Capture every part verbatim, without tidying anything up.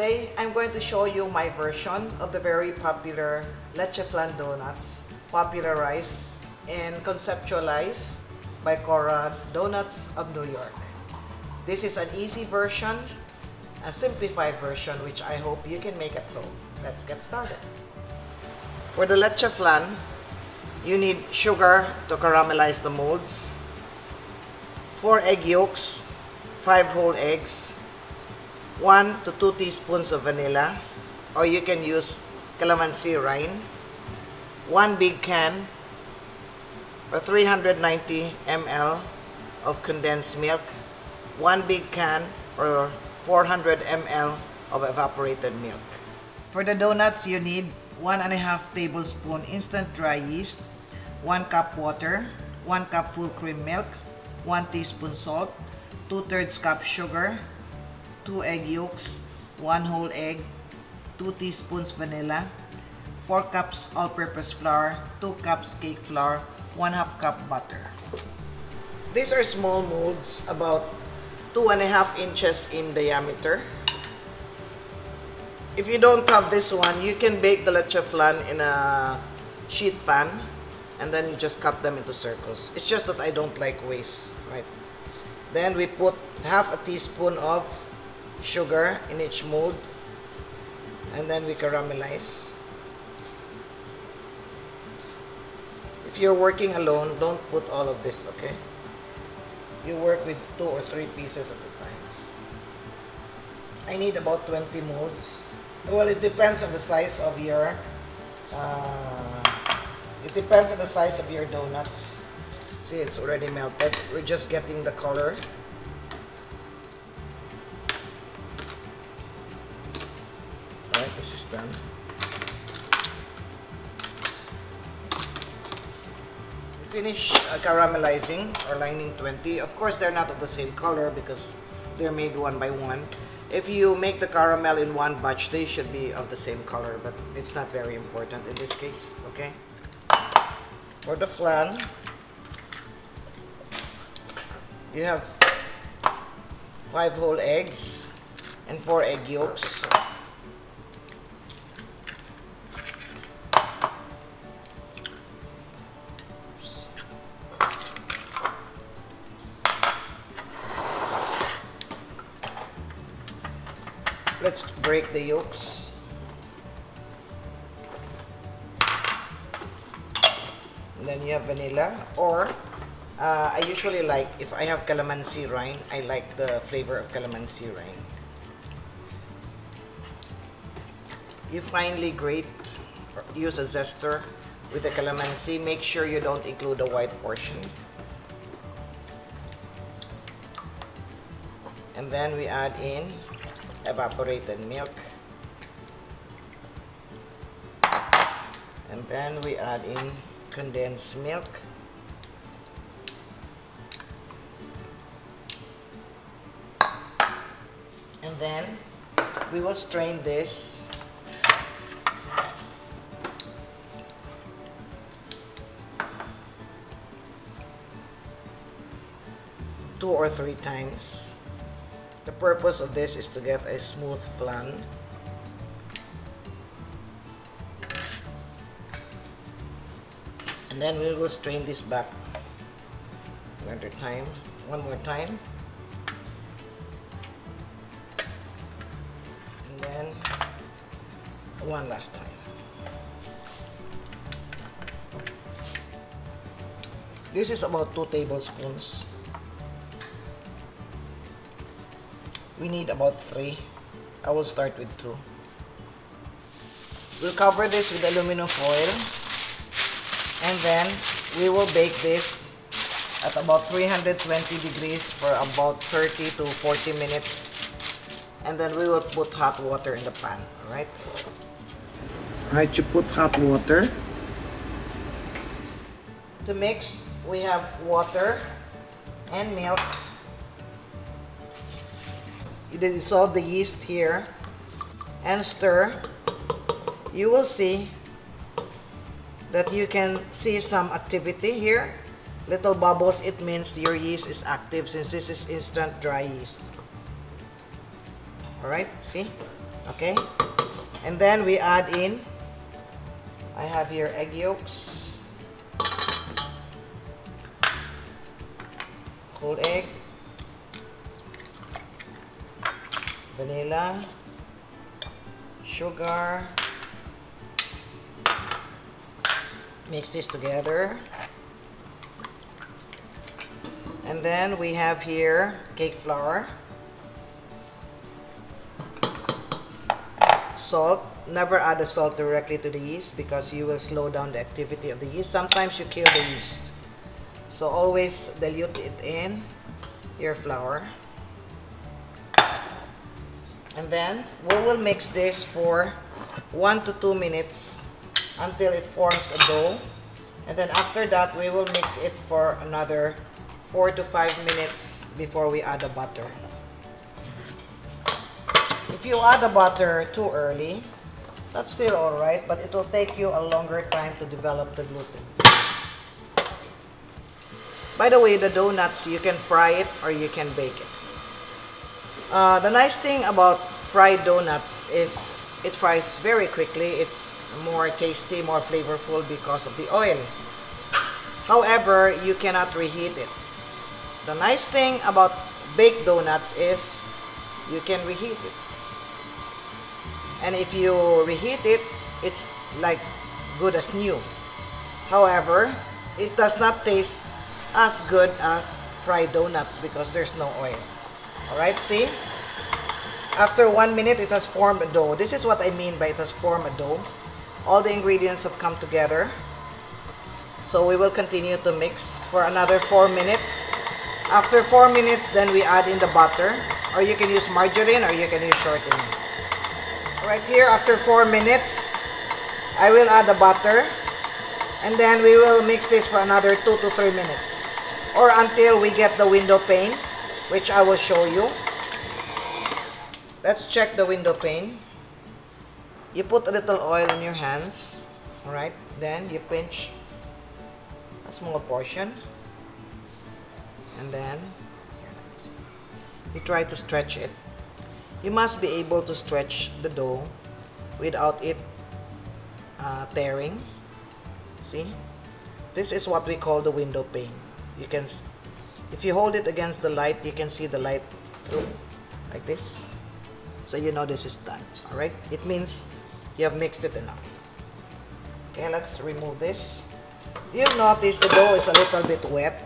Today, I'm going to show you my version of the very popular Leche Flan donuts, popularized and conceptualized by Kora Donuts of New York. This is an easy version, a simplified version, which I hope you can make at home. Let's get started. For the Leche Flan, you need sugar to caramelize the molds, four egg yolks, five whole eggs, one to two teaspoons of vanilla, or you can use calamansi rind, one big can or three hundred ninety milliliters of condensed milk, one big can or four hundred milliliters of evaporated milk. For the donuts, you need one and a half tablespoon instant dry yeast, one cup water, one cup full cream milk, one teaspoon salt, two thirds cup sugar, two egg yolks, one whole egg, two teaspoons vanilla, four cups all-purpose flour, two cups cake flour, one half cup butter. These are small molds, about two and a half inches in diameter. If you don't have this one, you can bake the Leche Flan in a sheet pan, and then you just cut them into circles. It's just that I don't like waste, right? Then we put half a teaspoon of sugar in each mold, and then we caramelize. If you're working alone, don't put all of this, okay? You work with two or three pieces at a time. I need about twenty molds. Well, it depends on the size of your uh, it depends on the size of your donuts. See, it's already melted. We're just getting the color. Alright, this is done. We finish uh, caramelizing or lining twenty. Of course, they're not of the same color because they're made one by one. If you make the caramel in one batch, they should be of the same color, but it's not very important in this case, okay? For the flan, you have five whole eggs and four egg yolks. Let's break the yolks. And then you have vanilla, or uh, I usually like, if I have calamansi rind, I like the flavor of calamansi rind. You finely grate or use a zester with the calamansi. Make sure you don't include the white portion. And then we add in evaporated milk, and then we add in condensed milk, and then we will strain this two or three times. The purpose of this is to get a smooth flan. And then we will strain this back another time, one more time. And then one last time. This is about two tablespoons. We need about three. I will start with two. We'll cover this with aluminum foil, and then we will bake this at about three hundred twenty degrees for about thirty to forty minutes, and then we will put hot water in the pan. Alright? Alright, you put hot water. To mix, we have water and milk. You dissolve the yeast here and stir. You will see that you can see some activity here. Little bubbles, it means your yeast is active since this is instant dry yeast. Alright, see? Okay? And then we add in, I have here egg yolks, whole egg, vanilla, sugar. Mix this together. And then we have here cake flour, salt. Never add the salt directly to the yeast because you will slow down the activity of the yeast. Sometimes you kill the yeast. So always dilute it in your flour. And then we will mix this for one to two minutes until it forms a dough. And then after that, we will mix it for another four to five minutes before we add the butter. If you add the butter too early, that's still alright, but it will take you a longer time to develop the gluten. By the way, the donuts, you can fry it or you can bake it. Uh, the nice thing about fried donuts is it fries very quickly. It's more tasty, more flavorful because of the oil. However, you cannot reheat it. The nice thing about baked donuts is you can reheat it. And if you reheat it, it's like good as new. However, it does not taste as good as fried donuts because there's no oil. Alright, see? After one minute, it has formed a dough. This is what I mean by it has formed a dough. All the ingredients have come together. So we will continue to mix for another four minutes. After four minutes, then we add in the butter. Or you can use margarine or you can use shortening. Right here, after four minutes, I will add the butter. And then we will mix this for another two to three minutes. Or until we get the window pane, which I will show you. Let's check the window pane. You put a little oil in your hands. Alright, then you pinch a small portion. And then, here, let me see. You try to stretch it. You must be able to stretch the dough without it uh, tearing. See? This is what we call the window pane. You can, if you hold it against the light, you can see the light through, like this. So you know this is done. Alright? It means you have mixed it enough. Okay, let's remove this. You'll notice the dough is a little bit wet.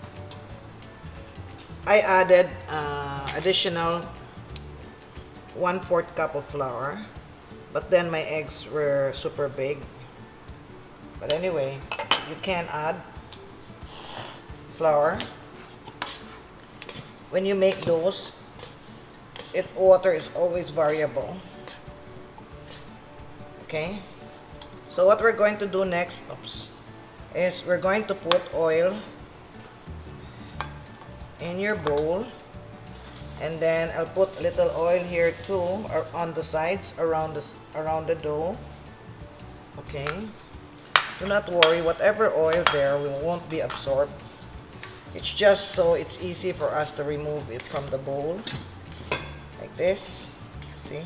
I added uh, additional one fourth cup of flour, but then my eggs were super big. But anyway, you can add flour. When you make those, its water is always variable. Okay, so what we're going to do next, oops, is we're going to put oil in your bowl. And then I'll put a little oil here too, or on the sides around the around the dough. Okay. Do not worry, whatever oil there will won't be absorbed. It's just so it's easy for us to remove it from the bowl, like this. See?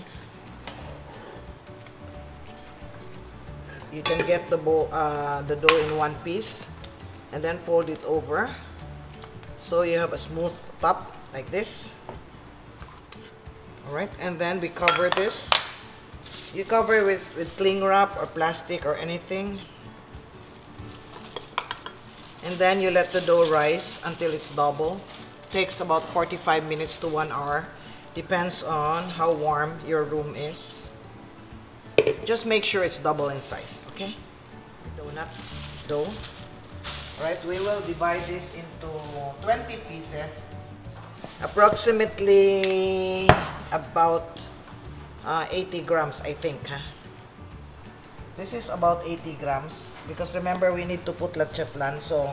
You can get the bowl, uh, the dough in one piece, and then fold it over, so you have a smooth top like this. Alright, and then we cover this. You cover it with, with cling wrap or plastic or anything. And then you let the dough rise until it's double. Takes about forty-five minutes to one hour. Depends on how warm your room is. Just make sure it's double in size, okay? Donut dough. Alright, we will divide this into twenty pieces. Approximately about uh, eighty grams, I think. Huh? This is about eighty grams because remember we need to put leche flan, so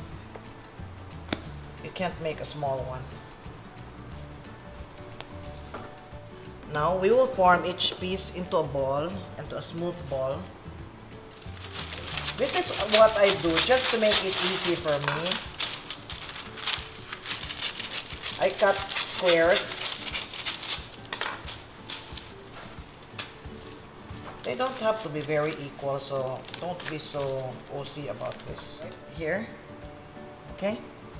you can't make a small one. Now we will form each piece into a ball, into a smooth ball. This is what I do just to make it easy for me. I cut squares They don't have to be very equal, so don't be so O C about this. Right here, okay?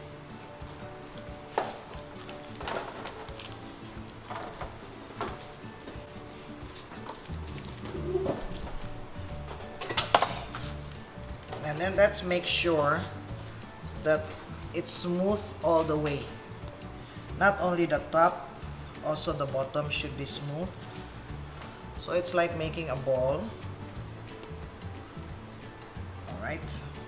And then let's make sure that it's smooth all the way. Not only the top, also the bottom should be smooth. So it's like making a ball. All right.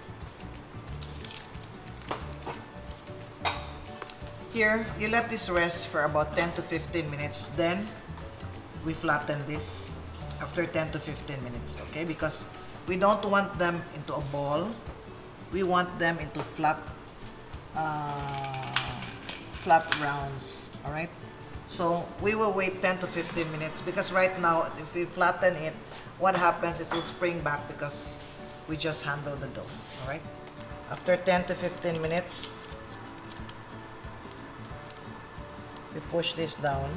Here, you let this rest for about ten to fifteen minutes. Then we flatten this after ten to fifteen minutes, okay? Because we don't want them into a ball. We want them into flat, uh, flat rounds, all right? So we will wait ten to fifteen minutes because right now, if we flatten it, what happens, it will spring back because we just handle the dough, all right? After ten to fifteen minutes, we push this down.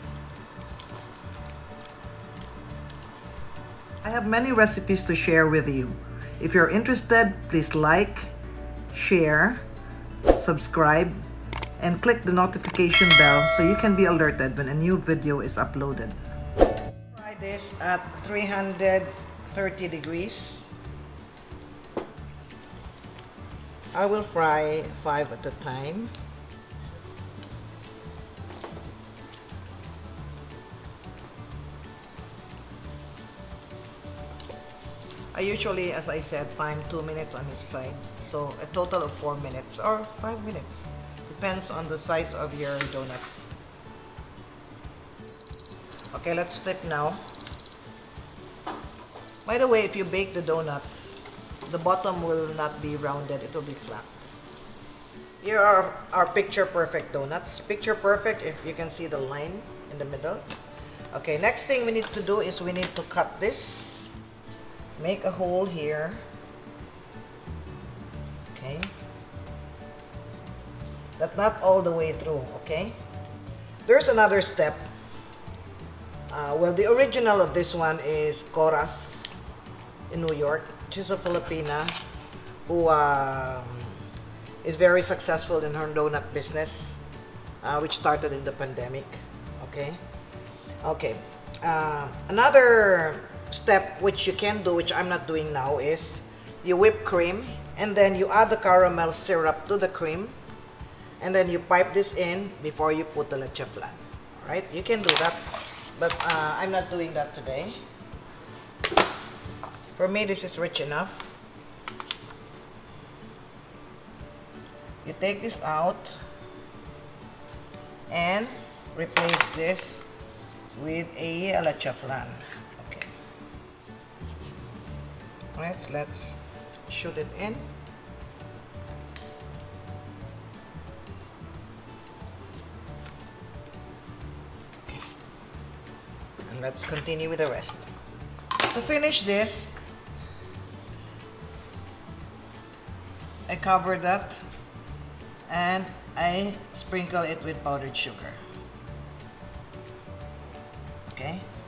I have many recipes to share with you. If you're interested, please like, share, subscribe, and click the notification bell so you can be alerted when a new video is uploaded. Fry this at three hundred thirty degrees. I will fry five at a time. I usually, as I said, time two minutes on each side. So a total of four minutes or five minutes. Depends on the size of your donuts. Okay, let's flip now. By the way, if you bake the donuts, the bottom will not be rounded, it will be flat. Here are our picture perfect donuts. Picture perfect if you can see the line in the middle. Okay, next thing we need to do is we need to cut this. Make a hole here. Okay. But not all the way through, okay? There's another step. Uh, well, the original of this one is Kora's in New York. She's a Filipina who um, is very successful in her donut business, uh, which started in the pandemic, okay? Okay. Uh, another step which you can do, which I'm not doing now, is you whip cream and then you add the caramel syrup to the cream and then you pipe this in before you put the leche flan. Alright, you can do that, but uh, I'm not doing that today. For me, this is rich enough. You take this out and replace this with a leche flan. Okay. Alright, so let's shoot it in. Okay. And let's continue with the rest. To finish this, I cover that and I sprinkle it with powdered sugar. Okay.